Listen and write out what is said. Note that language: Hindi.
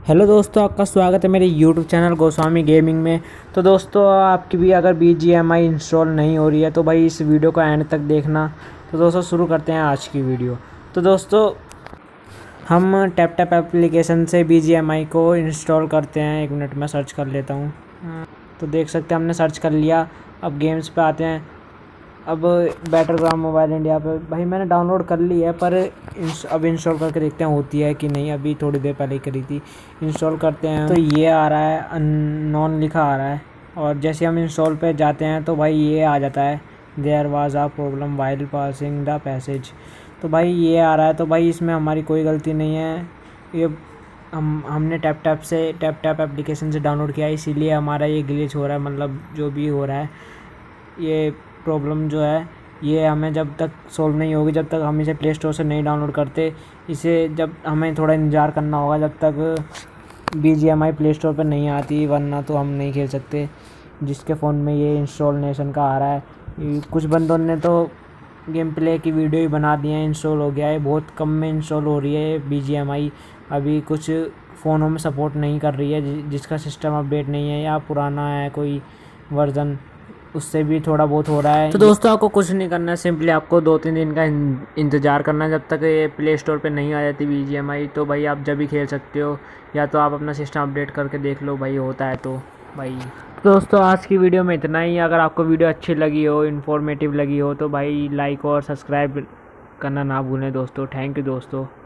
हेलो दोस्तों, आपका स्वागत है मेरे यूट्यूब चैनल गोस्वामी गेमिंग में। तो दोस्तों, आपकी भी अगर BGMI इंस्टॉल नहीं हो रही है तो भाई इस वीडियो को एंड तक देखना। तो दोस्तों शुरू करते हैं आज की वीडियो। तो दोस्तों, हम टैप टैप एप्लीकेशन से BGMI को इंस्टॉल करते हैं। 1 मिनट में सर्च कर लेता हूँ। तो देख सकते हैं हमने सर्च कर लिया। अब गेम्स पे आते हैं। अब बैटलग्राउंड मोबाइल इंडिया पे भाई मैंने डाउनलोड कर ली है, पर अब इंस्टॉल करके देखते हैं होती है कि नहीं। अभी थोड़ी देर पहले ही करी थी। इंस्टॉल करते हैं तो ये आ रहा है, अननोन लिखा आ रहा है। और जैसे हम इंस्टॉल पे जाते हैं तो भाई ये आ जाता है, there was a problem while passing the passage. तो भाई ये आ रहा है। तो भाई इसमें हमारी कोई गलती नहीं है। ये हमने टैप टैप एप्लीकेशन से डाउनलोड किया है, इसीलिए हमारा ये ग्लिच हो रहा है। मतलब जो भी हो रहा है, ये प्रॉब्लम जो है ये हमें जब तक सॉल्व नहीं होगी, जब तक हम इसे प्ले स्टोर से नहीं डाउनलोड करते। इसे जब हमें थोड़ा इंतज़ार करना होगा जब तक BGMI प्ले स्टोर पर नहीं आती, वरना तो हम नहीं खेल सकते। जिसके फ़ोन में ये इंस्टॉलेशन का आ रहा है, कुछ बंदों ने तो गेम प्ले की वीडियो ही बना दी है, इंस्टॉल हो गया है। बहुत कम में इंस्टॉल हो रही है BGMI। अभी कुछ फ़ोनों में सपोर्ट नहीं कर रही है, जिसका सिस्टम अपडेट नहीं है या पुराना है कोई वर्ज़न, उससे भी थोड़ा बहुत हो रहा है। तो दोस्तों, आपको कुछ नहीं करना है, सिंपली आपको 2-3 दिन का इंतज़ार करना है जब तक ये प्ले स्टोर पे नहीं आ जाती BGMI। तो भाई आप जब भी खेल सकते हो, या तो आप अपना सिस्टम अपडेट करके देख लो भाई होता है तो भाई। तो दोस्तों, आज की वीडियो में इतना ही। अगर आपको वीडियो अच्छी लगी हो, इन्फॉर्मेटिव लगी हो, तो भाई लाइक और सब्सक्राइब करना ना भूलें दोस्तों। थैंक यू दोस्तों।